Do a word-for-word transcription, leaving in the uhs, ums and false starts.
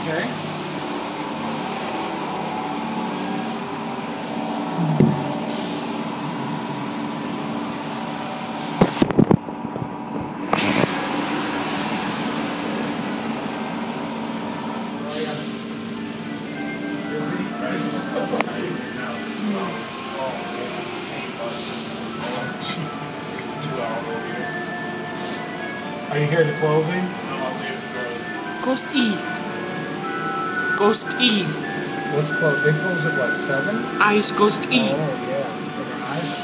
Okay. Jeez. Two hours over here. Are you here at the closing? No, I'm here for Ghost E. Ghost E. What's close? They close at what, seven? Eyes Ghost E. Oh, yeah. Eyes